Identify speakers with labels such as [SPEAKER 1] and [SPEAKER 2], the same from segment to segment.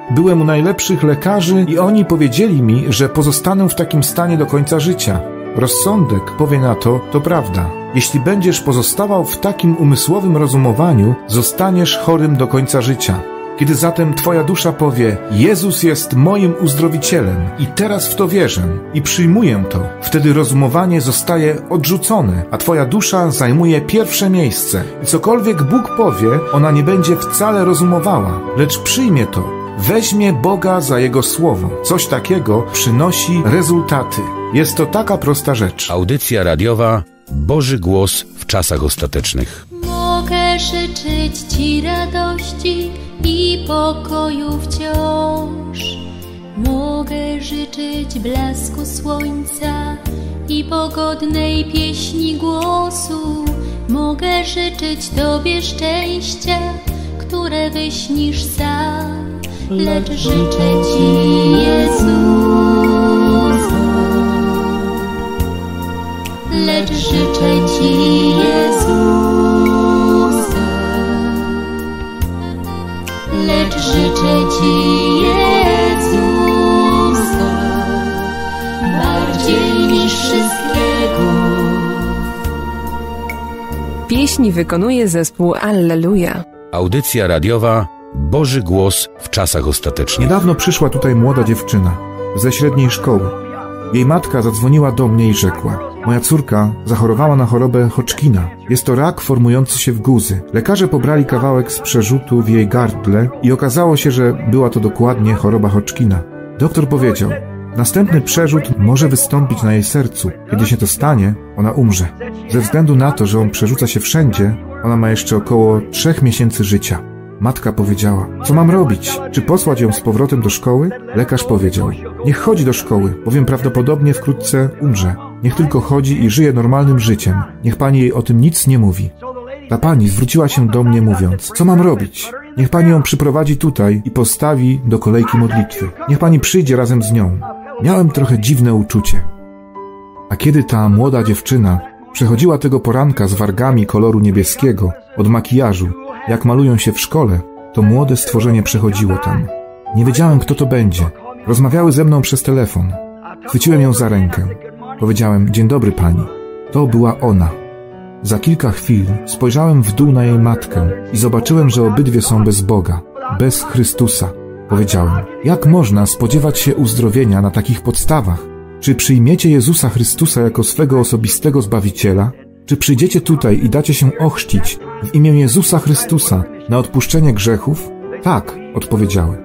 [SPEAKER 1] Byłem u najlepszych lekarzy i oni powiedzieli mi, że pozostanę w takim stanie do końca życia. Rozsądek powie na to, to prawda. Jeśli będziesz pozostawał w takim umysłowym rozumowaniu, zostaniesz chorym do końca życia. Kiedy zatem twoja dusza powie, Jezus jest moim uzdrowicielem i teraz w to wierzę i przyjmuję to, wtedy rozumowanie zostaje odrzucone, a twoja dusza zajmuje pierwsze miejsce. I cokolwiek Bóg powie, ona nie będzie wcale rozumowała, lecz przyjmie to. Weźmie Boga za Jego słowo. Coś takiego przynosi rezultaty. Jest to taka prosta rzecz.
[SPEAKER 2] Audycja radiowa Boży Głos w czasach ostatecznych.
[SPEAKER 3] Mogę życzyć Ci radości i pokoju wciąż. Mogę życzyć blasku słońca i pogodnej pieśni głosu. Mogę życzyć Tobie szczęścia, które wyśnisz sam. Lecz życzę Ci, Jezus, lecz życzę Ci, Jezus, lecz życzę Ci, Jezus, bardziej niż wszystkiego.
[SPEAKER 4] Pieśni wykonuje zespół Alleluja.
[SPEAKER 2] Audycja radiowa Boży Głos w czasach ostatecznych.
[SPEAKER 1] Niedawno przyszła tutaj młoda dziewczyna ze średniej szkoły. Jej matka zadzwoniła do mnie i rzekła: moja córka zachorowała na chorobę Hodgkina. Jest to rak formujący się w guzy. Lekarze pobrali kawałek z przerzutu w jej gardle i okazało się, że była to dokładnie choroba Hodgkina. Doktor powiedział: następny przerzut może wystąpić na jej sercu. Kiedy się to stanie, ona umrze. Ze względu na to, że on przerzuca się wszędzie, ona ma jeszcze około 3 miesięcy życia. Matka powiedziała: co mam robić? Czy posłać ją z powrotem do szkoły? Lekarz powiedział: niech chodzi do szkoły, bowiem prawdopodobnie wkrótce umrze. Niech tylko chodzi i żyje normalnym życiem. Niech pani jej o tym nic nie mówi. Ta pani zwróciła się do mnie mówiąc: co mam robić? Niech pani ją przyprowadzi tutaj i postawi do kolejki modlitwy. Niech pani przyjdzie razem z nią. Miałem trochę dziwne uczucie. A kiedy ta młoda dziewczyna przechodziła tego poranka z wargami koloru niebieskiego od makijażu, jak malują się w szkole, to młode stworzenie przechodziło tam. Nie wiedziałem, kto to będzie. Rozmawiały ze mną przez telefon. Chwyciłem ją za rękę. Powiedziałem: dzień dobry pani. To była ona. Za kilka chwil spojrzałem w dół na jej matkę i zobaczyłem, że obydwie są bez Boga, bez Chrystusa. Powiedziałem: jak można spodziewać się uzdrowienia na takich podstawach? Czy przyjmiecie Jezusa Chrystusa jako swego osobistego Zbawiciela? Czy przyjdziecie tutaj i dacie się ochrzcić w imię Jezusa Chrystusa na odpuszczenie grzechów? Tak, odpowiedziały.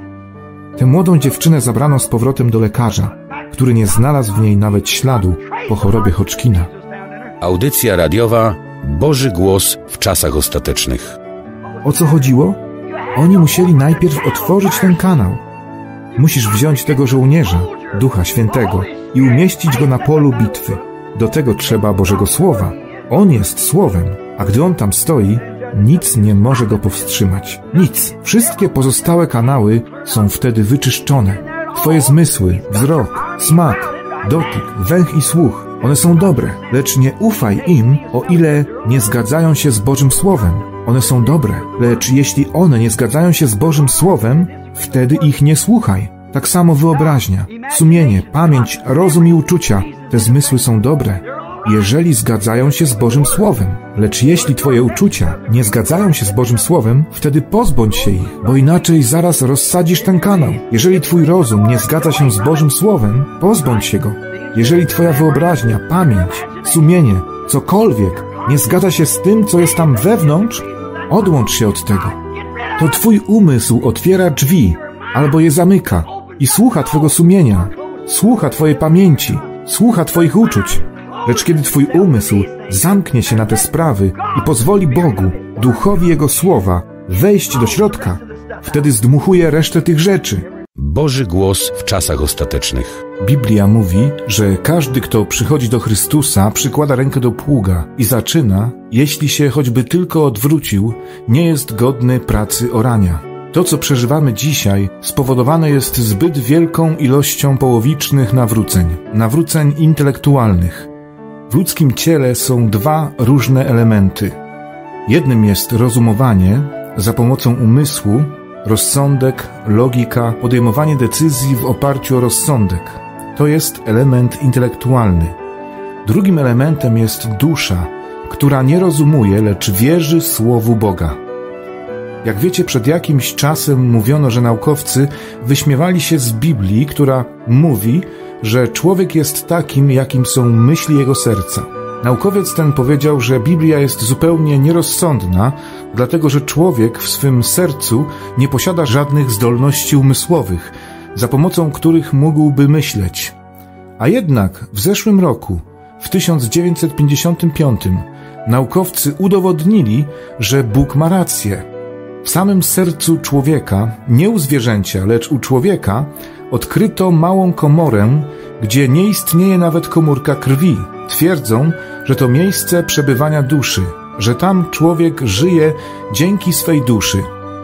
[SPEAKER 1] Tę młodą dziewczynę zabrano z powrotem do lekarza, który nie znalazł w niej nawet śladu po chorobie Hodgkina.
[SPEAKER 2] Audycja radiowa Boży Głos w czasach ostatecznych.
[SPEAKER 1] O co chodziło? Oni musieli najpierw otworzyć ten kanał. Musisz wziąć tego żołnierza, Ducha Świętego, i umieścić go na polu bitwy. Do tego trzeba Bożego Słowa. On jest Słowem, a gdy On tam stoi, nic nie może go powstrzymać. Nic. Wszystkie pozostałe kanały są wtedy wyczyszczone. Twoje zmysły, wzrok, smak, dotyk, węch i słuch, one są dobre, lecz nie ufaj im, o ile nie zgadzają się z Bożym Słowem. One są dobre, lecz jeśli one nie zgadzają się z Bożym Słowem, wtedy ich nie słuchaj. Tak samo wyobraźnia, sumienie, pamięć, rozum i uczucia, te zmysły są dobre, jeżeli zgadzają się z Bożym Słowem. Lecz jeśli twoje uczucia nie zgadzają się z Bożym Słowem, wtedy pozbądź się ich, bo inaczej zaraz rozsadzisz ten kanał. Jeżeli twój rozum nie zgadza się z Bożym Słowem, pozbądź się go. Jeżeli twoja wyobraźnia, pamięć, sumienie, cokolwiek nie zgadza się z tym, co jest tam wewnątrz, odłącz się od tego. To twój umysł otwiera drzwi albo je zamyka i słucha twego sumienia, słucha twojej pamięci, słucha twoich uczuć. Lecz kiedy twój umysł zamknie się na te sprawy i pozwoli Bogu, Duchowi Jego Słowa, wejść do środka, wtedy zdmuchuje resztę tych rzeczy.
[SPEAKER 2] Boży Głos w czasach ostatecznych.
[SPEAKER 1] Biblia mówi, że każdy, kto przychodzi do Chrystusa, przykłada rękę do pługa i zaczyna, jeśli się choćby tylko odwrócił, nie jest godny pracy orania. To, co przeżywamy dzisiaj, spowodowane jest zbyt wielką ilością połowicznych nawróceń intelektualnych. W ludzkim ciele są 2 różne elementy. Jednym jest rozumowanie za pomocą umysłu, rozsądek, logika, podejmowanie decyzji w oparciu o rozsądek. To jest element intelektualny. Drugim elementem jest dusza, która nie rozumuje, lecz wierzy Słowu Boga. Jak wiecie, przed jakimś czasem mówiono, że naukowcy wyśmiewali się z Biblii, która mówi, że człowiek jest takim, jakim są myśli jego serca. Naukowiec ten powiedział, że Biblia jest zupełnie nierozsądna, dlatego że człowiek w swym sercu nie posiada żadnych zdolności umysłowych, za pomocą których mógłby myśleć. A jednak w zeszłym roku, w 1955, naukowcy udowodnili, że Bóg ma rację. W samym sercu człowieka, nie u zwierzęcia, lecz u człowieka, odkryto małą komorę, gdzie nie istnieje nawet komórka krwi. Twierdzą, że to miejsce przebywania duszy, że tam człowiek żyje dzięki swej duszy.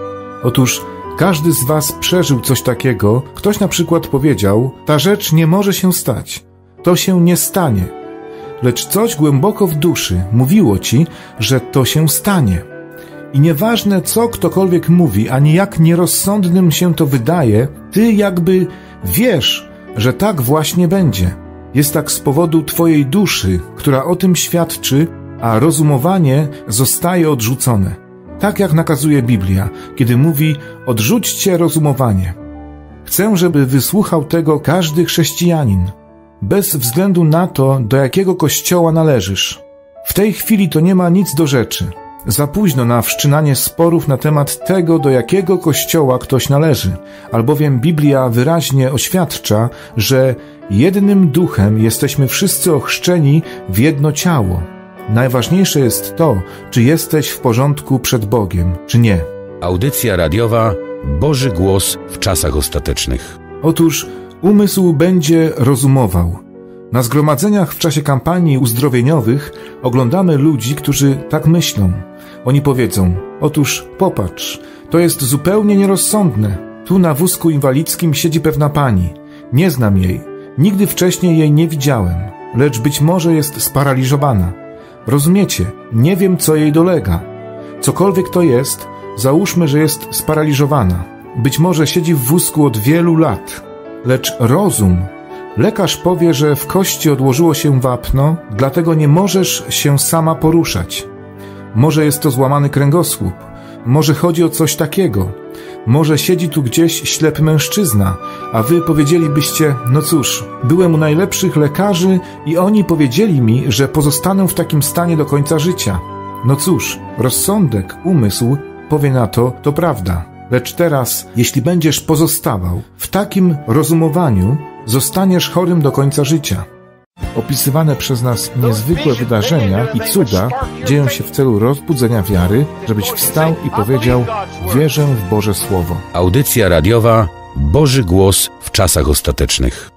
[SPEAKER 1] Otóż każdy z was przeżył coś takiego. Ktoś na przykład powiedział, ta rzecz nie może się stać, to się nie stanie. Lecz coś głęboko w duszy mówiło ci, że to się stanie. I nieważne, co ktokolwiek mówi, ani jak nierozsądnym się to wydaje, ty jakby wiesz, że tak właśnie będzie. Jest tak z powodu twojej duszy, która o tym świadczy, a rozumowanie zostaje odrzucone. Tak jak nakazuje Biblia, kiedy mówi: odrzućcie rozumowanie. Chcę, żeby wysłuchał tego każdy chrześcijanin, bez względu na to, do jakiego kościoła należysz. W tej chwili to nie ma nic do rzeczy. Za późno na wszczynanie sporów na temat tego, do jakiego kościoła ktoś należy, albowiem Biblia wyraźnie oświadcza, że jednym duchem jesteśmy wszyscy ochrzczeni w jedno ciało. Najważniejsze jest to, czy jesteś w porządku przed Bogiem, czy nie.
[SPEAKER 2] Audycja radiowa Boży Głos w czasach ostatecznych.
[SPEAKER 1] Otóż umysł będzie rozumował. Na zgromadzeniach w czasie kampanii uzdrowieniowych oglądamy ludzi, którzy tak myślą. Oni powiedzą: otóż popatrz, to jest zupełnie nierozsądne. Tu na wózku inwalidzkim siedzi pewna pani. Nie znam jej, nigdy wcześniej jej nie widziałem, lecz być może jest sparaliżowana. Rozumiecie, nie wiem, co jej dolega. Cokolwiek to jest, załóżmy, że jest sparaliżowana. Być może siedzi w wózku od wielu lat. Lecz rozum. Lekarz powie, że w kości odłożyło się wapno, dlatego nie możesz się sama poruszać. Może jest to złamany kręgosłup, może chodzi o coś takiego. Może siedzi tu gdzieś ślepy mężczyzna, a wy powiedzielibyście: no cóż, byłem u najlepszych lekarzy i oni powiedzieli mi, że pozostanę w takim stanie do końca życia. No cóż, rozsądek, umysł powie na to: to prawda. Lecz teraz, jeśli będziesz pozostawał w takim rozumowaniu, zostaniesz chorym do końca życia. Opisywane przez nas niezwykłe wydarzenia i cuda dzieją się w celu rozbudzenia wiary, żebyś wstał i powiedział: wierzę w Boże Słowo.
[SPEAKER 2] Audycja radiowa Boży Głos w czasach ostatecznych.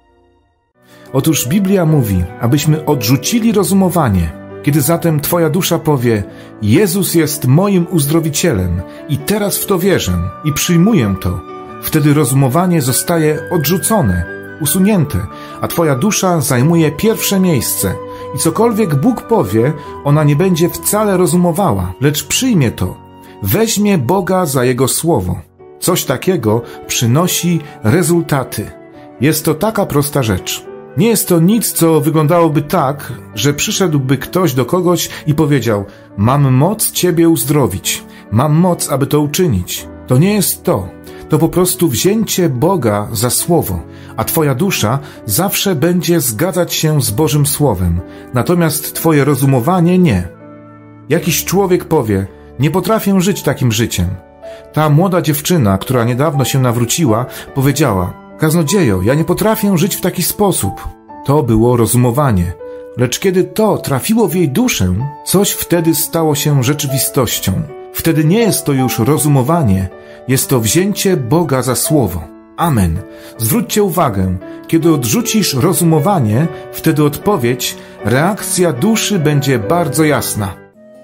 [SPEAKER 1] Otóż Biblia mówi, abyśmy odrzucili rozumowanie. Kiedy zatem twoja dusza powie: Jezus jest moim uzdrowicielem i teraz w to wierzę i przyjmuję to, wtedy rozumowanie zostaje odrzucone, usunięte, a twoja dusza zajmuje pierwsze miejsce i cokolwiek Bóg powie, ona nie będzie wcale rozumowała, lecz przyjmie to, weźmie Boga za Jego słowo. Coś takiego przynosi rezultaty. Jest to taka prosta rzecz. Nie jest to nic, co wyglądałoby tak, że przyszedłby ktoś do kogoś i powiedział: mam moc Ciebie uzdrowić, mam moc, aby to uczynić. To nie jest to. To po prostu wzięcie Boga za słowo, a twoja dusza zawsze będzie zgadzać się z Bożym Słowem, natomiast twoje rozumowanie nie. Jakiś człowiek powie: nie potrafię żyć takim życiem. Ta młoda dziewczyna, która niedawno się nawróciła, powiedziała: kaznodziejo, ja nie potrafię żyć w taki sposób. To było rozumowanie. Lecz kiedy to trafiło w jej duszę, coś wtedy stało się rzeczywistością. Wtedy nie jest to już rozumowanie, jest to wzięcie Boga za słowo. Amen. Zwróćcie uwagę, kiedy odrzucisz rozumowanie, wtedy odpowiedź, reakcja duszy będzie bardzo jasna.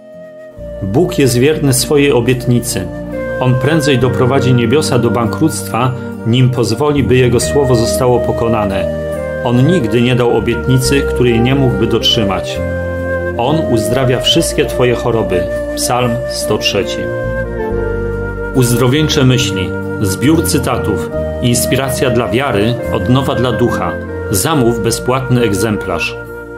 [SPEAKER 5] Bóg jest wierny swojej obietnicy. On prędzej doprowadzi niebiosa do bankructwa, nim pozwoli, by Jego słowo zostało pokonane. On nigdy nie dał obietnicy, której nie mógłby dotrzymać. On uzdrawia wszystkie twoje choroby. Psalm 103. Uzdrowieńcze myśli, zbiór cytatów, inspiracja dla wiary, odnowa dla ducha. Zamów bezpłatny egzemplarz.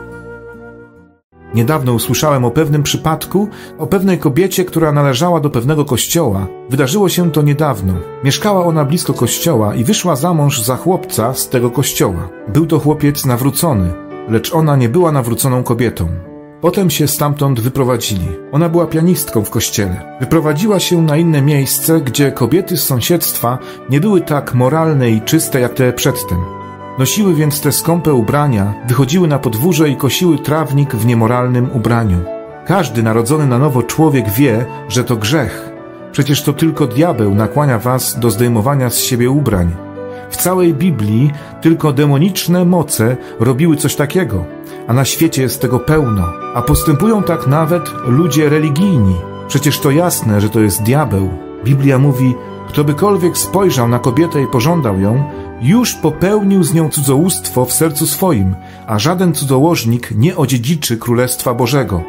[SPEAKER 1] Niedawno usłyszałem o pewnym przypadku, o pewnej kobiecie, która należała do pewnego kościoła. Wydarzyło się to niedawno. Mieszkała ona blisko kościoła i wyszła za mąż za chłopca z tego kościoła. Był to chłopiec nawrócony, lecz ona nie była nawróconą kobietą. Potem się stamtąd wyprowadzili. Ona była pianistką w kościele. Wyprowadziła się na inne miejsce, gdzie kobiety z sąsiedztwa nie były tak moralne i czyste jak te przedtem. Nosiły więc te skąpe ubrania, wychodziły na podwórze i kosiły trawnik w niemoralnym ubraniu. Każdy narodzony na nowo człowiek wie, że to grzech. Przecież to tylko diabeł nakłania was do zdejmowania z siebie ubrań. W całej Biblii tylko demoniczne moce robiły coś takiego, a na świecie jest tego pełno. A postępują tak nawet ludzie religijni. Przecież to jasne, że to jest diabeł. Biblia mówi, kto bykolwiek spojrzał na kobietę i pożądał ją, już popełnił z nią cudzołóstwo w sercu swoim, a żaden cudzołożnik nie odziedziczy Królestwa Bożego.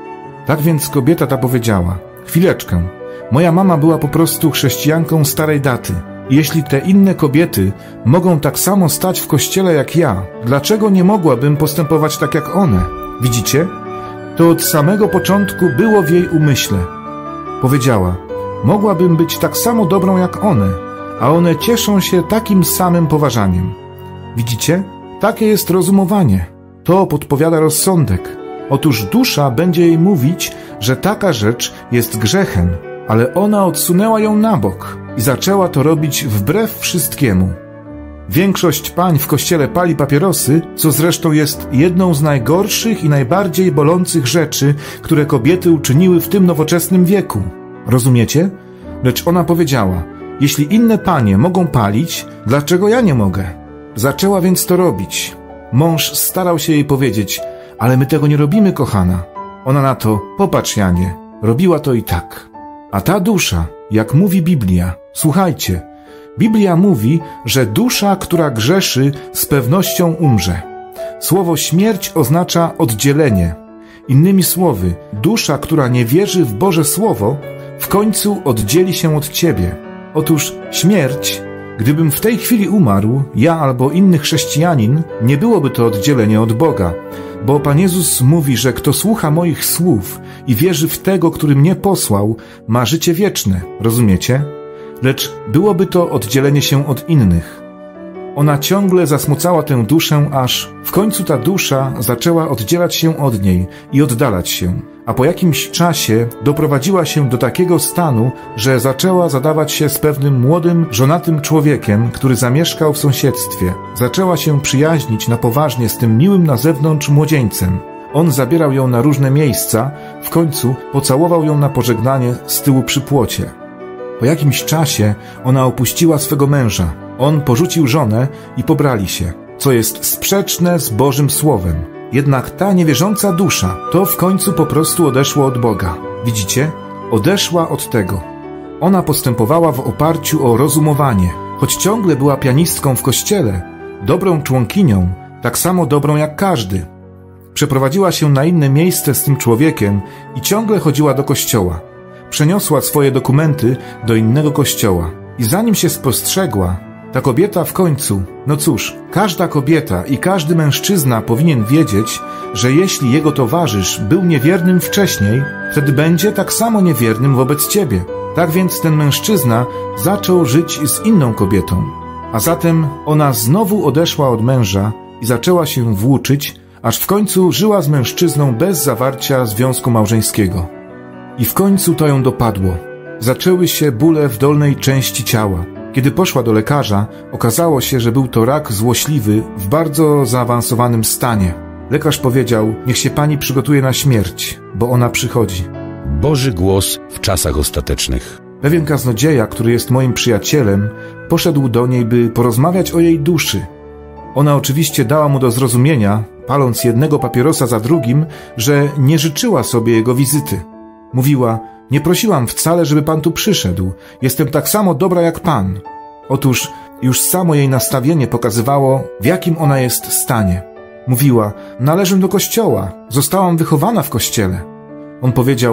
[SPEAKER 1] Tak więc kobieta ta powiedziała, chwileczkę, moja mama była po prostu chrześcijanką starej daty. I jeśli te inne kobiety mogą tak samo stać w kościele jak ja, dlaczego nie mogłabym postępować tak jak one? Widzicie? To od samego początku było w jej umyśle. Powiedziała, mogłabym być tak samo dobrą jak one, a one cieszą się takim samym poważaniem. Widzicie? Takie jest rozumowanie. To podpowiada rozsądek. Otóż dusza będzie jej mówić, że taka rzecz jest grzechem, ale ona odsunęła ją na bok i zaczęła to robić wbrew wszystkiemu. Większość pań w kościele pali papierosy, co zresztą jest jedną z najgorszych i najbardziej bolących rzeczy, które kobiety uczyniły w tym nowoczesnym wieku. Rozumiecie? Lecz ona powiedziała, jeśli inne panie mogą palić, dlaczego ja nie mogę? Zaczęła więc to robić. Mąż starał się jej powiedzieć, ale my tego nie robimy, kochana. Ona na to, popatrz Janie, robiła to i tak. A ta dusza, jak mówi Biblia, słuchajcie, Biblia mówi, że dusza, która grzeszy, z pewnością umrze. Słowo śmierć oznacza oddzielenie. Innymi słowy, dusza, która nie wierzy w Boże Słowo, w końcu oddzieli się od ciebie. Otóż śmierć, gdybym w tej chwili umarł, ja albo inny chrześcijanin, nie byłoby to oddzielenie od Boga, bo Pan Jezus mówi, że kto słucha moich słów i wierzy w Tego, który mnie posłał, ma życie wieczne, rozumiecie? Lecz byłoby to oddzielenie się od innych. Ona ciągle zasmucała tę duszę, aż w końcu ta dusza zaczęła oddzielać się od niej i oddalać się, a po jakimś czasie doprowadziła się do takiego stanu, że zaczęła zadawać się z pewnym młodym, żonatym człowiekiem, który zamieszkał w sąsiedztwie. Zaczęła się przyjaźnić na poważnie z tym miłym na zewnątrz młodzieńcem. On zabierał ją na różne miejsca, w końcu pocałował ją na pożegnanie z tyłu przy płocie. Po jakimś czasie ona opuściła swego męża. On porzucił żonę i pobrali się, co jest sprzeczne z Bożym Słowem. Jednak ta niewierząca dusza to w końcu po prostu odeszła od Boga. Widzicie? Odeszła od tego. Ona postępowała w oparciu o rozumowanie. Choć ciągle była pianistką w kościele, dobrą członkinią, tak samo dobrą jak każdy. Przeprowadziła się na inne miejsce z tym człowiekiem i ciągle chodziła do kościoła. Przeniosła swoje dokumenty do innego kościoła. I zanim się spostrzegła, ta kobieta w końcu, no cóż, każda kobieta i każdy mężczyzna powinien wiedzieć, że jeśli jego towarzysz był niewiernym wcześniej, wtedy będzie tak samo niewiernym wobec ciebie. Tak więc ten mężczyzna zaczął żyć z inną kobietą. A zatem ona znowu odeszła od męża i zaczęła się włóczyć, aż w końcu żyła z mężczyzną bez zawarcia związku małżeńskiego. I w końcu to ją dopadło. Zaczęły się bóle w dolnej części ciała. Kiedy poszła do lekarza, okazało się, że był to rak złośliwy w bardzo zaawansowanym stanie. Lekarz powiedział, niech się pani przygotuje na śmierć, bo ona przychodzi.
[SPEAKER 2] Boży głos w czasach ostatecznych.
[SPEAKER 1] Pewien kaznodzieja, który jest moim przyjacielem, poszedł do niej, by porozmawiać o jej duszy. Ona oczywiście dała mu do zrozumienia, paląc jednego papierosa za drugim, że nie życzyła sobie jego wizyty. Mówiła, nie prosiłam wcale, żeby pan tu przyszedł. Jestem tak samo dobra jak pan. Otóż już samo jej nastawienie pokazywało, w jakim ona jest stanie. Mówiła, należę do kościoła. Zostałam wychowana w kościele. On powiedział,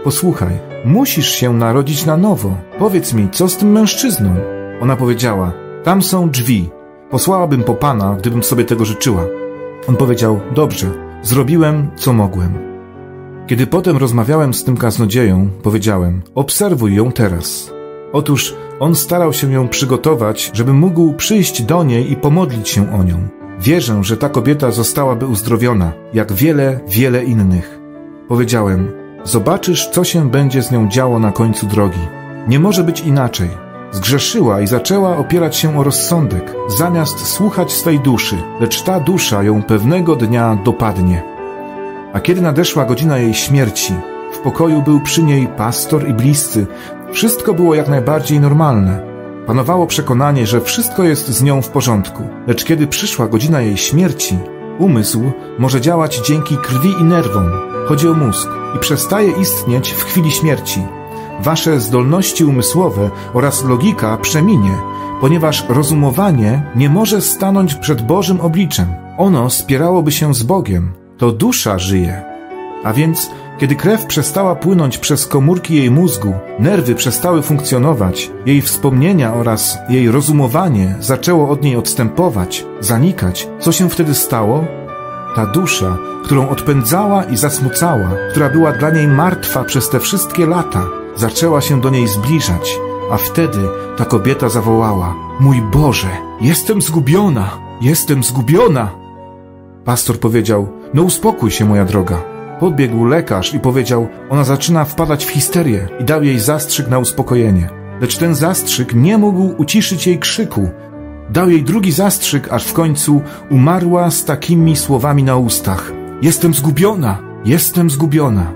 [SPEAKER 1] posłuchaj, musisz się narodzić na nowo. Powiedz mi, co z tym mężczyzną? Ona powiedziała, tam są drzwi. Posłałabym po Pana, gdybym sobie tego życzyła. On powiedział, dobrze, zrobiłem, co mogłem. Kiedy potem rozmawiałem z tym kaznodzieją, powiedziałem, obserwuj ją teraz. Otóż on starał się ją przygotować, żeby mógł przyjść do niej i pomodlić się o nią. Wierzę, że ta kobieta zostałaby uzdrowiona, jak wiele innych. Powiedziałem, zobaczysz, co się będzie z nią działo na końcu drogi. Nie może być inaczej. Zgrzeszyła i zaczęła opierać się o rozsądek, zamiast słuchać swej duszy, lecz ta dusza ją pewnego dnia dopadnie. A kiedy nadeszła godzina jej śmierci, w pokoju był przy niej pastor i bliscy. Wszystko było jak najbardziej normalne. Panowało przekonanie, że wszystko jest z nią w porządku. Lecz kiedy przyszła godzina jej śmierci, umysł może działać dzięki krwi i nerwom. Chodzi o mózg i przestaje istnieć w chwili śmierci. Wasze zdolności umysłowe oraz logika przeminie, ponieważ rozumowanie nie może stanąć przed Bożym obliczem. Ono spierałoby się z Bogiem. To dusza żyje. A więc, kiedy krew przestała płynąć przez komórki jej mózgu, nerwy przestały funkcjonować, jej wspomnienia oraz jej rozumowanie zaczęło od niej odstępować, zanikać. Co się wtedy stało? Ta dusza, którą odpędzała i zasmucała, która była dla niej martwa przez te wszystkie lata, zaczęła się do niej zbliżać, a wtedy ta kobieta zawołała, mój Boże, jestem zgubiona, jestem zgubiona. Pastor powiedział, no uspokój się, moja droga. Podbiegł lekarz i powiedział, ona zaczyna wpadać w histerię i dał jej zastrzyk na uspokojenie. Lecz ten zastrzyk nie mógł uciszyć jej krzyku. Dał jej drugi zastrzyk, aż w końcu umarła z takimi słowami na ustach. Jestem zgubiona, jestem zgubiona.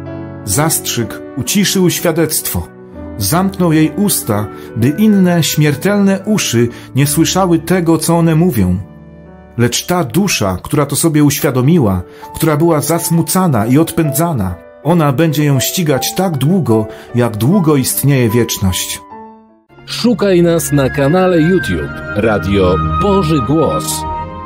[SPEAKER 1] Zastrzyk uciszył świadectwo. Zamknął jej usta, by inne śmiertelne uszy nie słyszały tego, co one mówią. Lecz ta dusza, która to sobie uświadomiła, która była zasmucana i odpędzana, ona będzie ją ścigać tak długo, jak długo istnieje wieczność.
[SPEAKER 6] Szukaj nas na kanale YouTube Radio Boży Głos.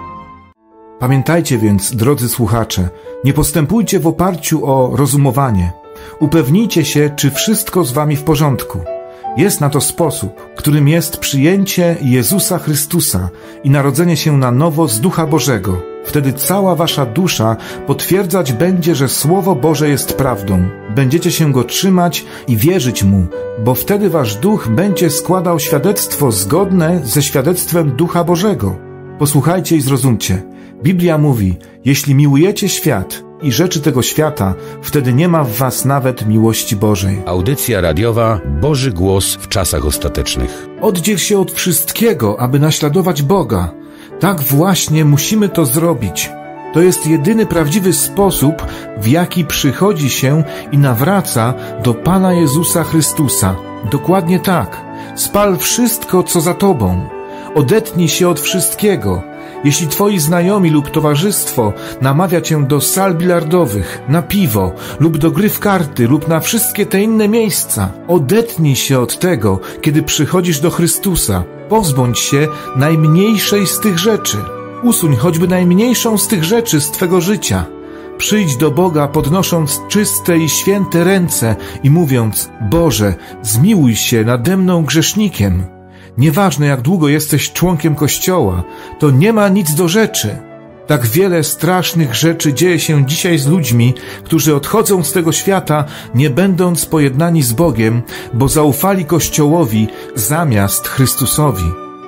[SPEAKER 1] Pamiętajcie więc, drodzy słuchacze, nie postępujcie w oparciu o rozumowanie. Upewnijcie się, czy wszystko z wami w porządku. Jest na to sposób, którym jest przyjęcie Jezusa Chrystusa i narodzenie się na nowo z Ducha Bożego. Wtedy cała wasza dusza potwierdzać będzie, że Słowo Boże jest prawdą. Będziecie się go trzymać i wierzyć mu, bo wtedy wasz duch będzie składał świadectwo zgodne ze świadectwem Ducha Bożego. Posłuchajcie i zrozumcie. Biblia mówi, jeśli miłujecie świat i rzeczy tego świata, wtedy nie ma w was nawet miłości Bożej.
[SPEAKER 2] Audycja radiowa Boży Głos w czasach ostatecznych.
[SPEAKER 1] Oddziel się od wszystkiego, aby naśladować Boga. Tak właśnie musimy to zrobić. To jest jedyny prawdziwy sposób, w jaki przychodzi się i nawraca do Pana Jezusa Chrystusa. Dokładnie tak. Spal wszystko, co za tobą. Odetnij się od wszystkiego. Jeśli twoi znajomi lub towarzystwo namawia cię do sal bilardowych, na piwo lub do gry w karty lub na wszystkie te inne miejsca, odetnij się od tego, kiedy przychodzisz do Chrystusa. Pozbądź się najmniejszej z tych rzeczy. Usuń choćby najmniejszą z tych rzeczy z twego życia. Przyjdź do Boga podnosząc czyste i święte ręce i mówiąc, Boże, zmiłuj się nade mną grzesznikiem. Nieważne jak długo jesteś członkiem Kościoła, to nie ma nic do rzeczy. Tak wiele strasznych rzeczy dzieje się dzisiaj z ludźmi, którzy odchodzą z tego świata, nie będąc pojednani z Bogiem, bo zaufali Kościołowi zamiast Chrystusowi.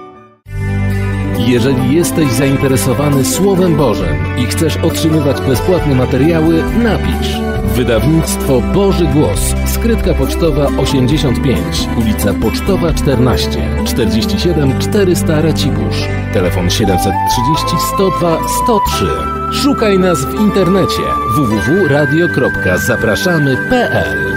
[SPEAKER 6] Jeżeli jesteś zainteresowany Słowem Bożym i chcesz otrzymywać bezpłatne materiały, napisz. Wydawnictwo Boży Głos, skrytka pocztowa 85, ulica Pocztowa 14, 47 400 Racibórz, telefon 730 102 103. Szukaj nas w internecie www.radio.zapraszamy.pl.